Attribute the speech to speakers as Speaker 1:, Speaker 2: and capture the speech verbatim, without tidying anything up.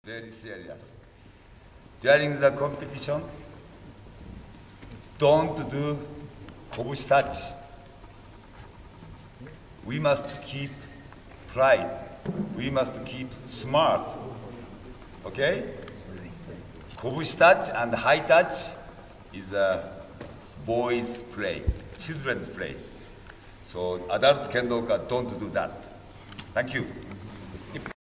Speaker 1: Very serious. During the competition, don't do kobushi touch. We must keep pride. We must keep smart. Okay? Kobushi touch and high touch is a boys' play, children's play. So adult kendoka don't do that. Thank you.